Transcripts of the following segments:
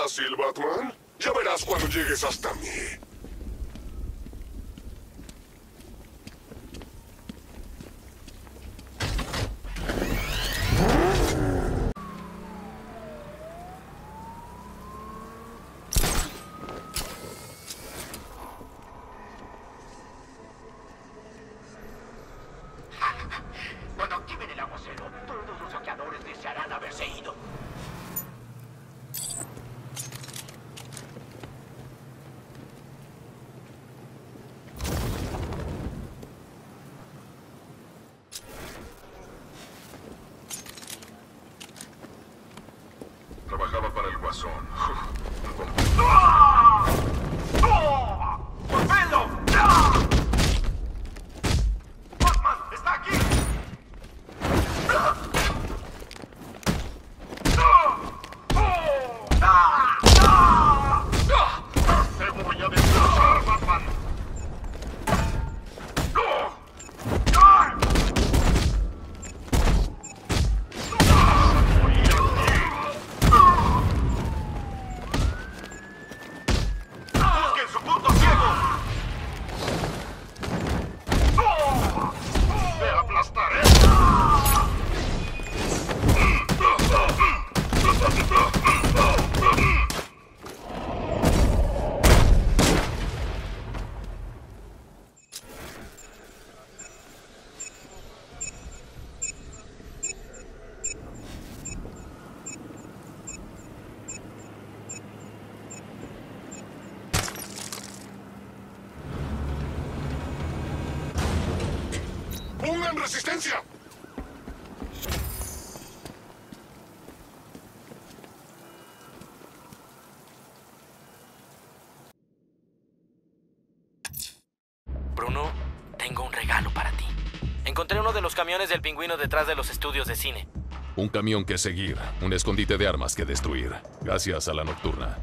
fácil, Batman. Ya verás cuando llegues hasta mí. Cuando activen el aguacero, todos los saqueadores desearán haberse ido. Trabajaba para el Guasón. ¡Ah! ¡Ah! ¡Golpéenlo! ¡Ah! ¡Batman está aquí! ¡Ah! ¡Ah! ¡Ah! ¡Ah! ¡Te voy a destrozar, Batman! ¡Ah! ¡Ah! ¡Busquen su punto ciego! ¡Te aplastaré! ¡Pongan resistencia! Bruno, tengo un regalo para ti. Encontré uno de los camiones del Pingüino detrás de los estudios de cine. Un camión que seguir, un escondite de armas que destruir. Gracias a la Nocturna.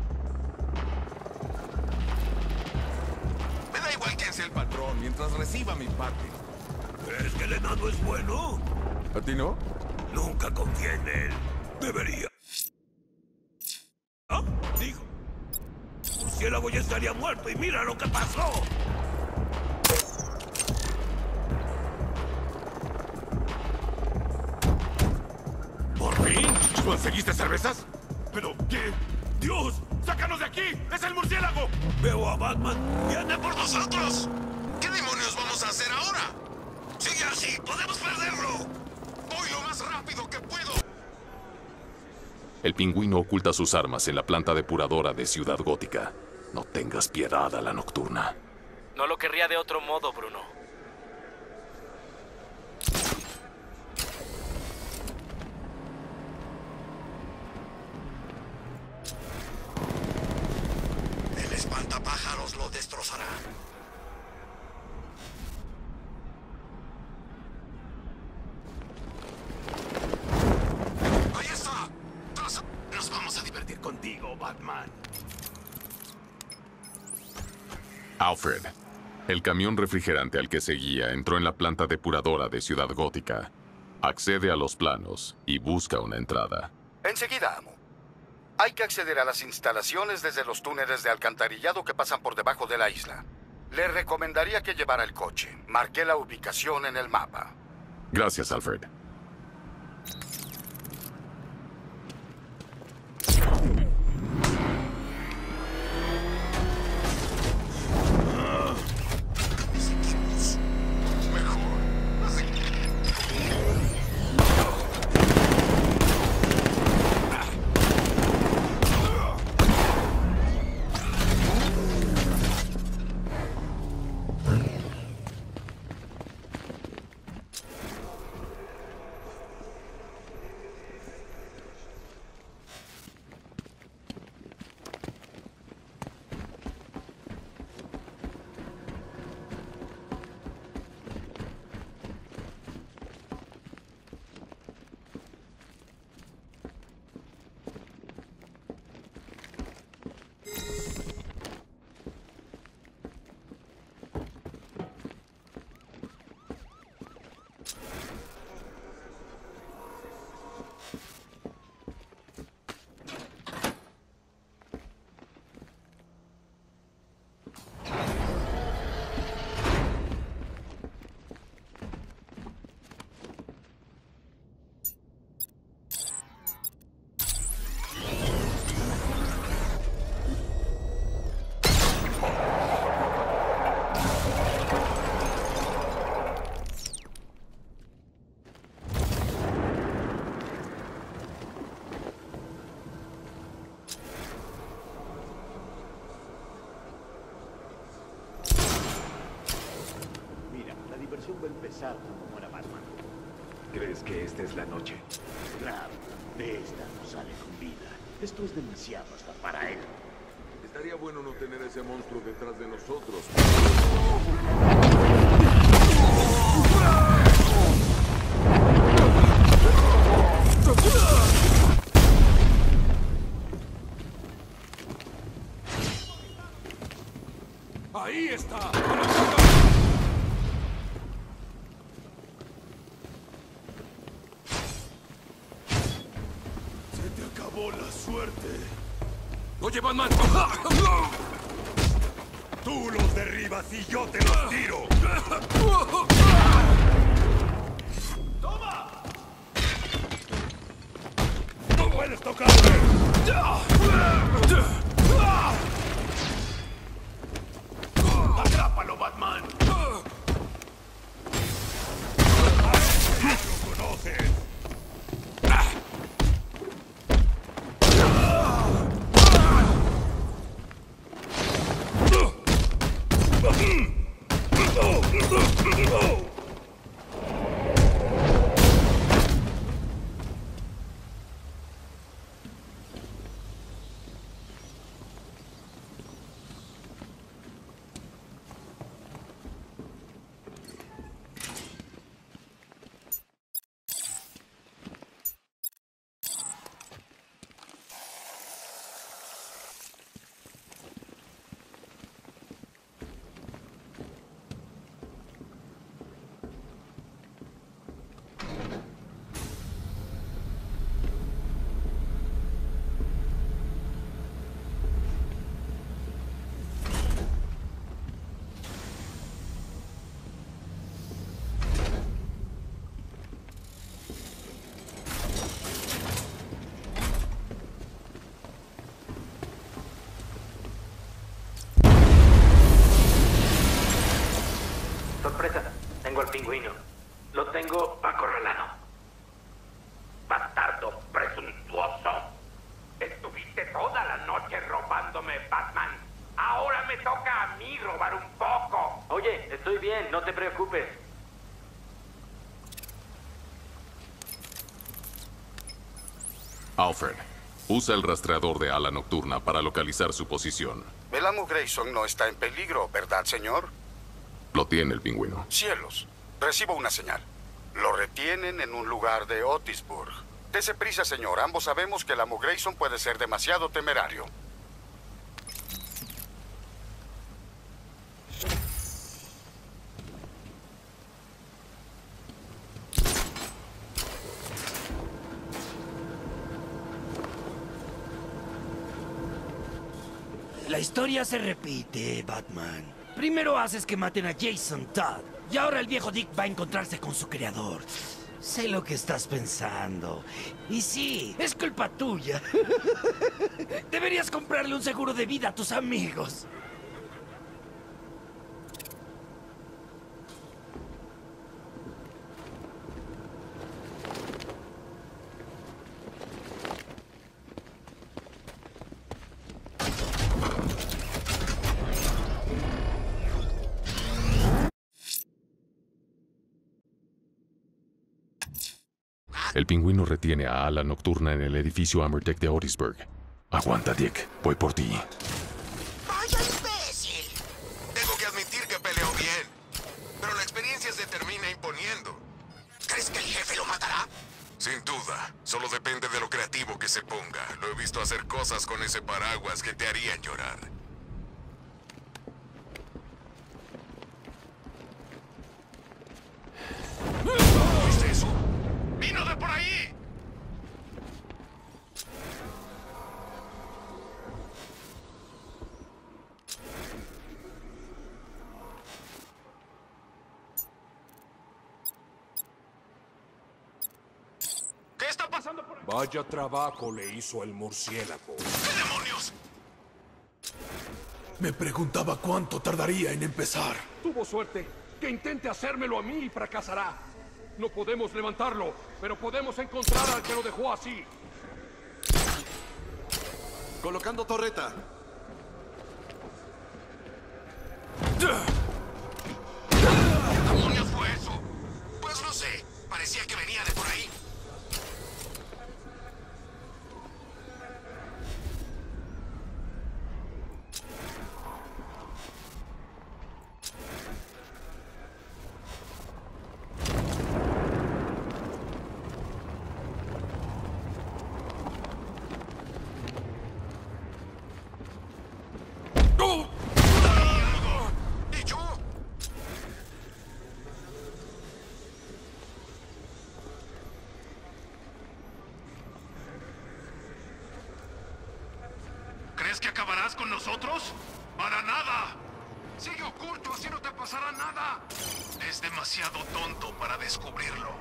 Me da igual quién sea el patrón, mientras reciba mi parte. ¿Es que el enano es bueno? ¿A ti no? Nunca confié en él. Debería. ¿Ah? Digo. Murciélago ya estaría muerto y mira lo que pasó. ¿Por fin? ¿Conseguiste cervezas? ¿Pero qué? ¡Dios! ¡Sácanos de aquí! ¡Es el murciélago! Veo a Batman. ¡Viene por nosotros! ¿Qué demonios vamos a hacer ahora? ¡Sigue así! ¡Podemos perderlo! Voy lo más rápido que puedo. El Pingüino oculta sus armas en la planta depuradora de Ciudad Gótica. No tengas piedad a la Nocturna. No lo querría de otro modo, Bruno. El espantapájaros lo destrozará. ¡Ahí está! Nos vamos a divertir contigo, Batman. Alfred. El camión refrigerante al que seguía entró en la planta depuradora de Ciudad Gótica. Accede a los planos y busca una entrada. Enseguida, amo. Hay que acceder a las instalaciones desde los túneles de alcantarillado que pasan por debajo de la isla. Le recomendaría que llevara el coche. Marqué la ubicación en el mapa. Gracias, Alfred. pesar como muera Batman. ¿Crees que esta es la noche? Claro, de esta no sale con vida. Esto es demasiado hasta para él. Estaría bueno no tener a ese monstruo detrás de nosotros. ¡Ahí está! Se te acabó la suerte. ¡Oye, Batman! Tú los derribas y yo te los tiro. ¡Toma! ¡No puedes tocarme! ¡Atrápalo, Batman! ¡Lo conoces! Sorpresa, tengo al pingüino. Lo tengo acorralado. Bastardo presuntuoso. Estuviste toda la noche robándome, Batman. Ahora me toca a mí robar un poco. Oye, estoy bien, no te preocupes. Alfred, usa el rastreador de ala nocturna para localizar su posición. El amo Grayson no está en peligro, ¿verdad, señor? Lo tiene el pingüino. Cielos, recibo una señal. Lo retienen en un lugar de Otisburg. Dese prisa, señor. Ambos sabemos que el amo Grayson puede ser demasiado temerario. La historia se repite, Batman. Primero haces que maten a Jason Todd, y ahora el viejo Dick va a encontrarse con su creador. Sé lo que estás pensando. Y sí, es culpa tuya. Deberías comprarle un seguro de vida a tus amigos. El pingüino retiene a ala nocturna en el edificio Amertech de Otisburg. Aguanta, Dick. Voy por ti. ¡Vaya imbécil! Tengo que admitir que peleó bien. Pero la experiencia se termina imponiendo. ¿Crees que el jefe lo matará? Sin duda. Solo depende de lo creativo que se ponga. Lo he visto hacer cosas con ese paraguas que te harían llorar. ¿Viste eso? ¡Vino de por ahí! ¿Qué está pasando por ahí? Vaya trabajo le hizo el murciélago. ¿Qué demonios? Me preguntaba cuánto tardaría en empezar. Tuvo suerte. Que intente hacérmelo a mí y fracasará. No podemos levantarlo, pero podemos encontrar al que lo dejó así. Colocando torreta. ¿Qué demonios fue eso? ¿Crees que acabarás con nosotros? ¡Para nada! Sigue oculto, así no te pasará nada. Es demasiado tonto para descubrirlo.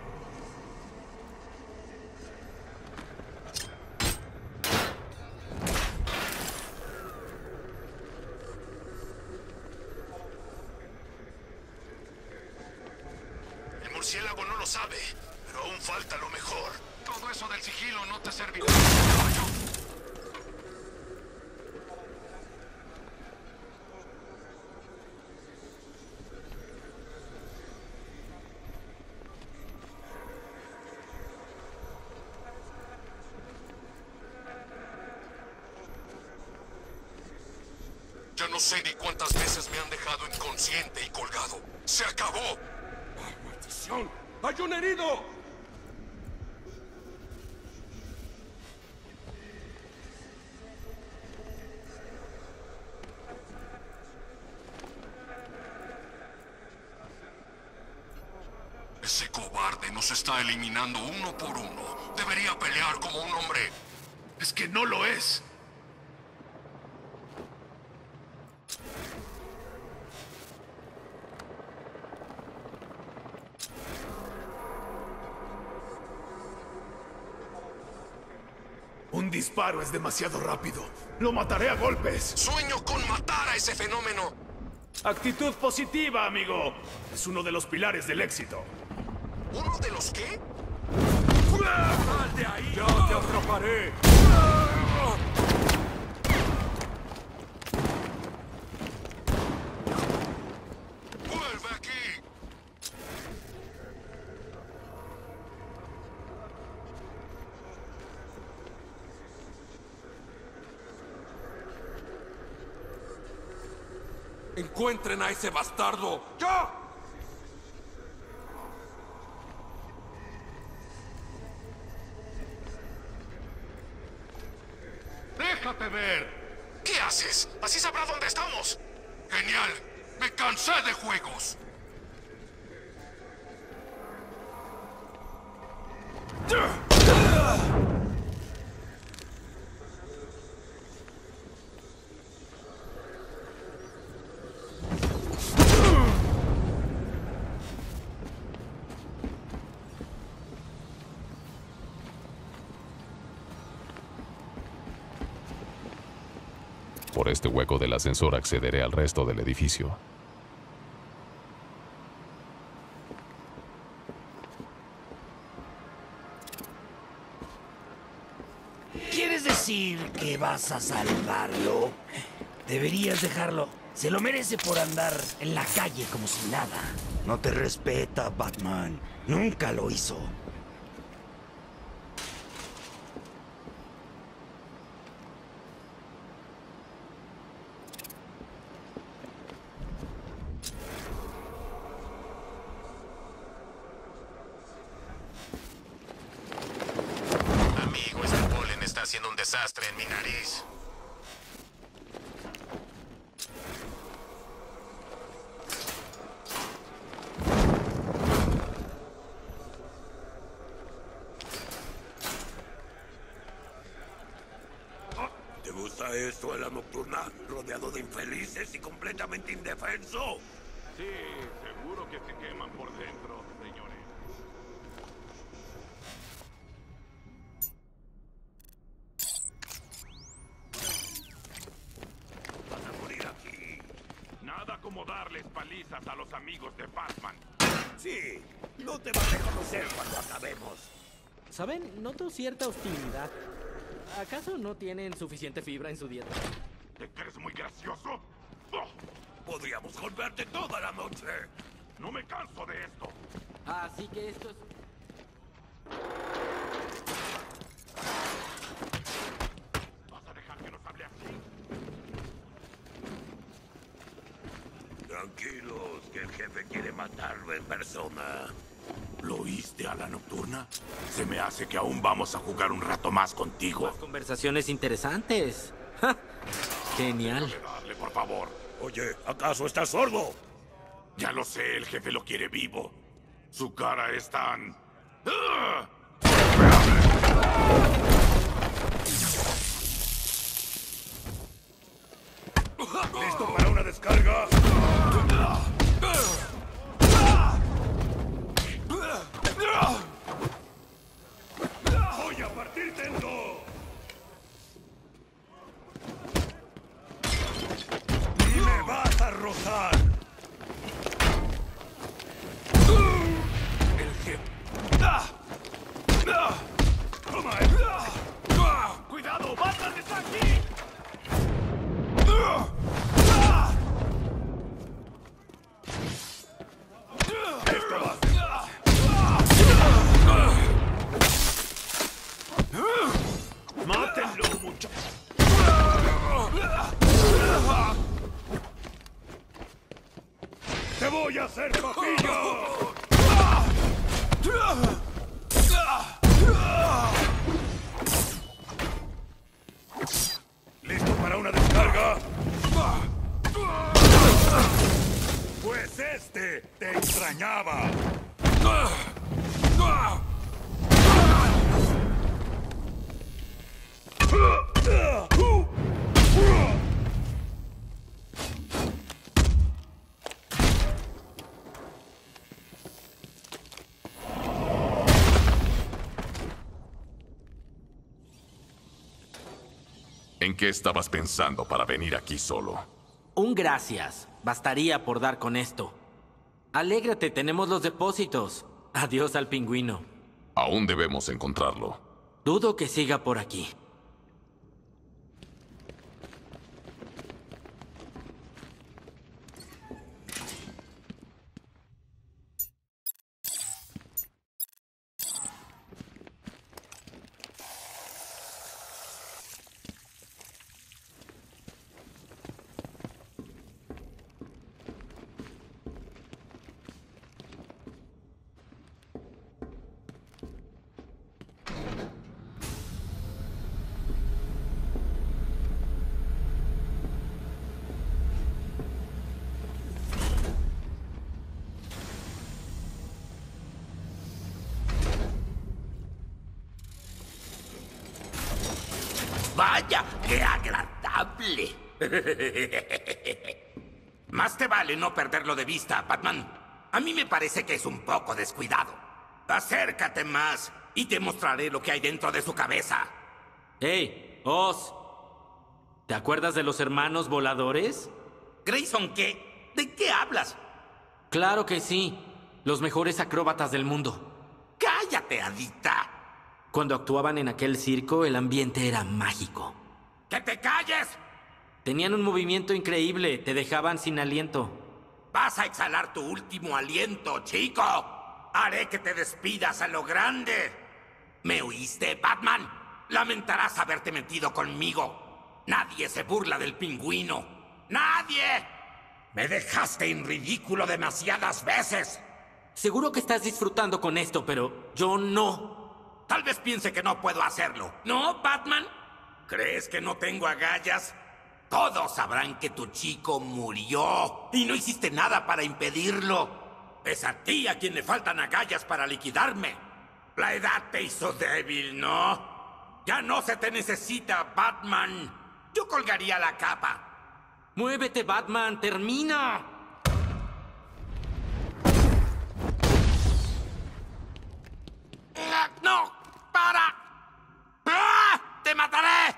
El murciélago no lo sabe, pero aún falta lo mejor. Todo eso del sigilo no te servirá. Ya no sé ni cuántas veces me han dejado inconsciente y colgado. ¡Se acabó! ¡Maldición! ¡Hay un herido! Ese cobarde nos está eliminando uno por uno. Debería pelear como un hombre. Es que no lo es. Un disparo es demasiado rápido. Lo mataré a golpes. Sueño con matar a ese fenómeno. Actitud positiva, amigo. Es uno de los pilares del éxito. ¿Uno de los qué? ¡Sal de ahí! ¡Ya te atraparé! ¡Vuelve aquí! ¡Encuentren a ese bastardo! ¡Ya! ¡Déjate ver! ¿Qué haces? Así sabrá dónde estamos. Genial. Me cansé de juegos. Por este hueco del ascensor accederé al resto del edificio. ¿Quieres decir que vas a salvarlo? Deberías dejarlo. Se lo merece por andar en la calle como si nada. No te respeta, Batman. Nunca lo hizo. Amigo, ese polen está haciendo un desastre en mi nariz. ¿Te gusta esto a la nocturna? ¿Rodeado de infelices y completamente indefenso? Sí, seguro que se queman por dentro, señores. Vas a morir aquí. Nada como darles palizas a los amigos de Batman. Sí, no te vas a conocer cuando acabemos. ¿Saben? Noto cierta hostilidad. ¿Acaso no tienen suficiente fibra en su dieta? ¿Te crees muy gracioso? Oh, podríamos golpearte toda la noche. No me canso de esto. Así que esto es... ¿Vas a dejar que nos hable así? Tranquilos, que el jefe quiere matarlo en persona. ¿Lo oíste a la nocturna? Se me hace que aún vamos a jugar un rato más contigo. Conversaciones interesantes. ¡Ja! Genial. Dale, por favor. Oye, ¿acaso estás sordo? Ya lo sé, el jefe lo quiere vivo. Su cara es tan... ¡Ah! extrañaba. ¿En qué estabas pensando para venir aquí solo? Un gracias. Bastaría por dar con esto. Alégrate, tenemos los depósitos. Adiós al pingüino. Aún debemos encontrarlo. Dudo que siga por aquí. ¡Vaya, qué agradable! Más te vale no perderlo de vista, Batman. A mí me parece que es un poco descuidado. Acércate más y te mostraré lo que hay dentro de su cabeza. ¡Hey, Oz! ¿Te acuerdas de los hermanos voladores? ¿Grayson qué? ¿De qué hablas? Claro que sí. Los mejores acróbatas del mundo. ¡Cállate, adicta! Cuando actuaban en aquel circo, el ambiente era mágico. ¡Que te calles! Tenían un movimiento increíble, te dejaban sin aliento. Vas a exhalar tu último aliento, chico. Haré que te despidas a lo grande. ¿Me oíste, Batman? Lamentarás haberte metido conmigo. Nadie se burla del pingüino. ¡Nadie! Me dejaste en ridículo demasiadas veces. Seguro que estás disfrutando con esto, pero yo no. Tal vez piense que no puedo hacerlo. ¿No, Batman? ¿Crees que no tengo agallas? Todos sabrán que tu chico murió y no hiciste nada para impedirlo. Es a ti a quien le faltan agallas para liquidarme. La edad te hizo débil, ¿no? Ya no se te necesita, Batman. Yo colgaría la capa. ¡Muévete, Batman! ¡Termina! ¡No! ¡Para! ¡Ah! ¡Te mataré!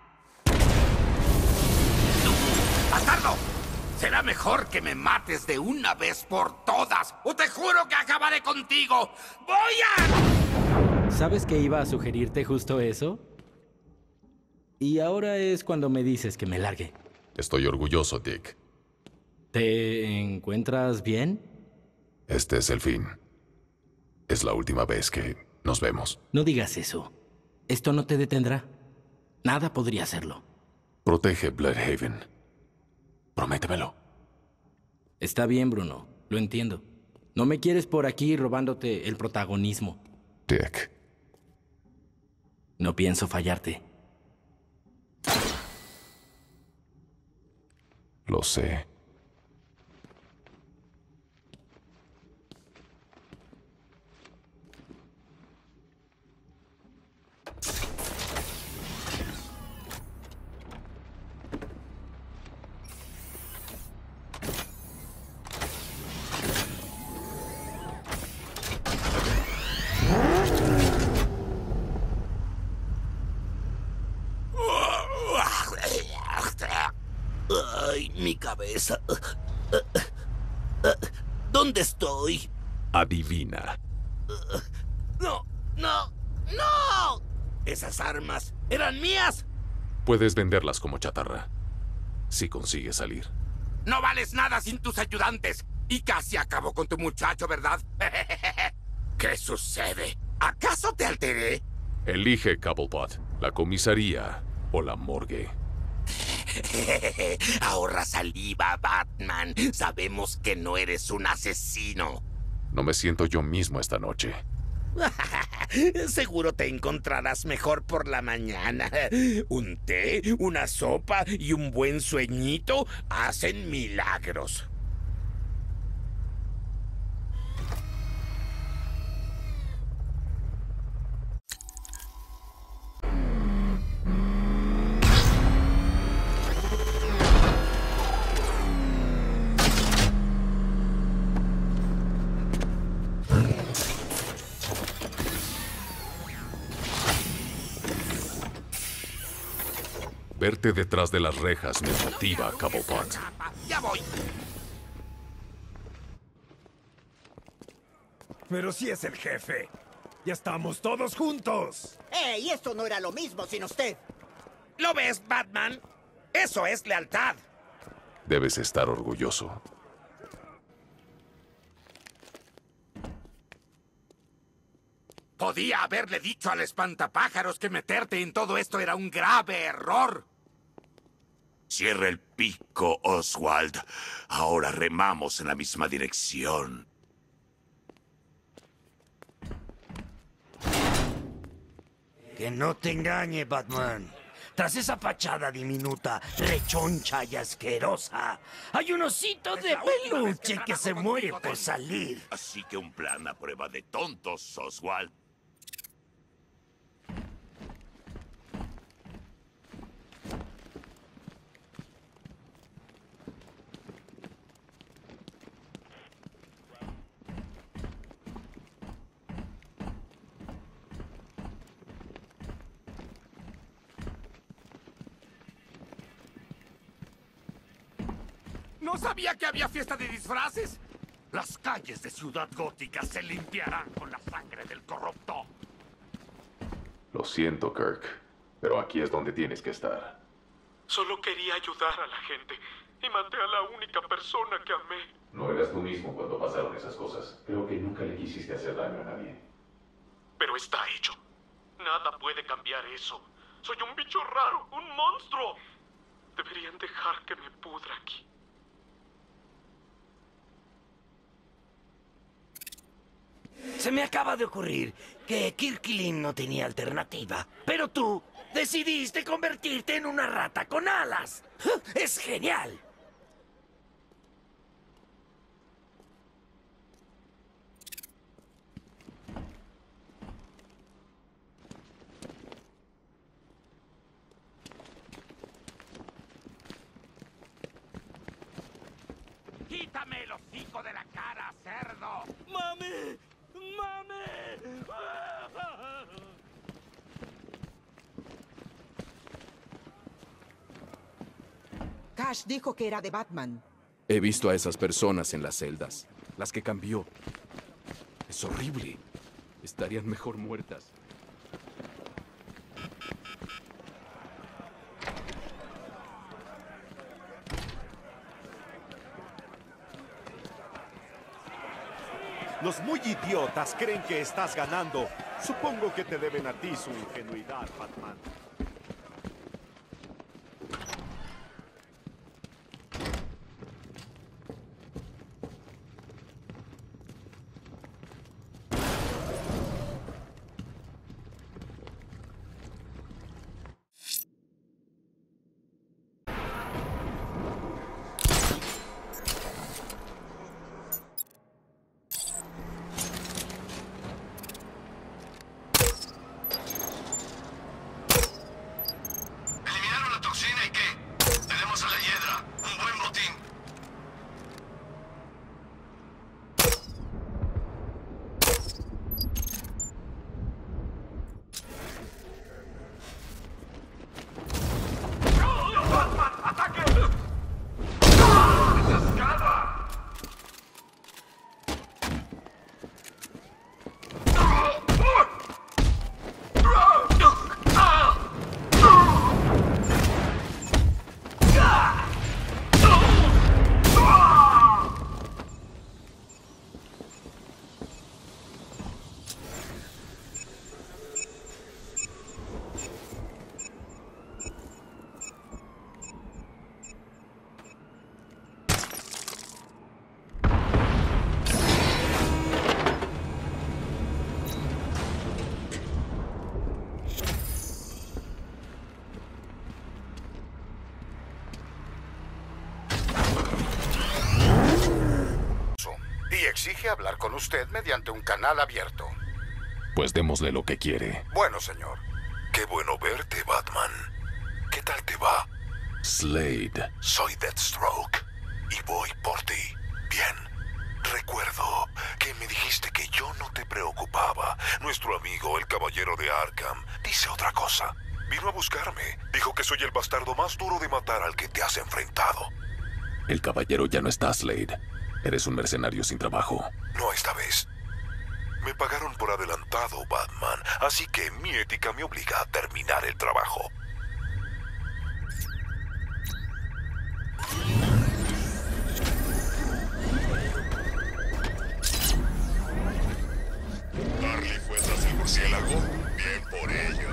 ¡Bastardo! Será mejor que me mates de una vez por todas, o te juro que acabaré contigo. ¡Voy a...! ¿Sabes que iba a sugerirte justo eso? Y ahora es cuando me dices que me largue. Estoy orgulloso, Dick. ¿Te encuentras bien? Este es el fin. Es la última vez que nos vemos. No digas eso. Esto no te detendrá. Nada podría hacerlo. Protege Bloodhaven. Prométemelo. Está bien, Bruno. Lo entiendo. No me quieres por aquí robándote el protagonismo. Dick. No pienso fallarte. Lo sé. Ay, mi cabeza. ¿Dónde estoy? Adivina. No, no, no. Esas armas eran mías. Puedes venderlas como chatarra. Si consigues salir. No vales nada sin tus ayudantes. Y casi acabó con tu muchacho, ¿verdad? ¿Qué sucede? ¿Acaso te alteré? Elige, Cobblepot. La comisaría o la morgue. Ahorra saliva, Batman. Sabemos que no eres un asesino. No me siento yo mismo esta noche. Seguro te encontrarás mejor por la mañana. Un té, una sopa y un buen sueñito hacen milagros. Verte detrás de las rejas me motiva, Cobblepot. ¡Ya voy! Pero si es el jefe. ¡Ya estamos todos juntos! ¡Ey! Esto no era lo mismo sin usted. ¿Lo ves, Batman? Eso es lealtad. Debes estar orgulloso. Podía haberle dicho al espantapájaros que meterte en todo esto era un grave error. Cierra el pico, Oswald. Ahora remamos en la misma dirección. Que no te engañe, Batman. Tras esa fachada diminuta, rechoncha y asquerosa, hay un osito de peluche que se muere por salir. Así que un plan a prueba de tontos, Oswald. ¡No sabía que había fiesta de disfraces! Las calles de Ciudad Gótica se limpiarán con la sangre del corrupto. Lo siento, Kirk, pero aquí es donde tienes que estar. Solo quería ayudar a la gente y maté a la única persona que amé. No eras tú mismo cuando pasaron esas cosas. Creo que nunca le quisiste hacer daño a nadie. Pero está hecho. Nada puede cambiar eso. Soy un bicho raro, un monstruo. Deberían dejar que me pudra aquí. Se me acaba de ocurrir que Kirkling no tenía alternativa, pero tú decidiste convertirte en una rata con alas. ¡Es genial! ¡Quítame el hocico de la cara, cerdo! ¡Mami! ¡Mami! Cash dijo que era de Batman. He visto a esas personas en las celdas. Las que cambió. Es horrible. Estarían mejor muertas. Los muy idiotas creen que estás ganando. Supongo que te deben a ti su ingenuidad, Batman. Exige hablar con usted mediante un canal abierto. Pues démosle lo que quiere. Bueno, señor. Qué bueno verte, Batman. ¿Qué tal te va? Slade. Soy Deathstroke y voy por ti. Bien. Recuerdo que me dijiste que yo no te preocupaba. Nuestro amigo, el caballero de Arkham, dice otra cosa. Vino a buscarme. Dijo que soy el bastardo más duro de matar al que te has enfrentado. El caballero ya no está, Slade. Eres un mercenario sin trabajo. No esta vez. Me pagaron por adelantado, Batman, así que mi ética me obliga a terminar el trabajo. Darle fuerzas al murciélago. Bien por ello.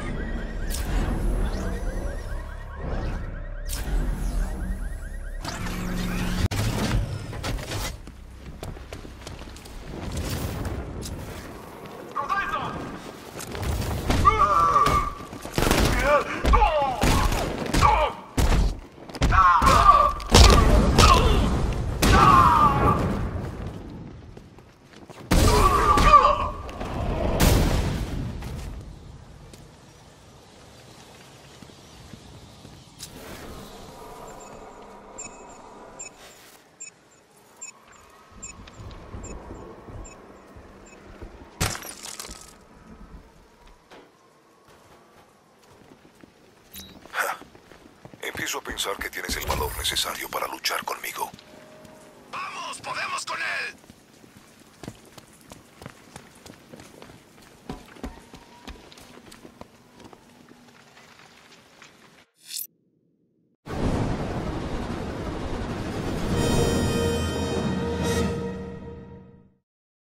Empiezo a pensar que tienes el valor necesario para luchar conmigo. ¡Vamos! ¡Podemos con él!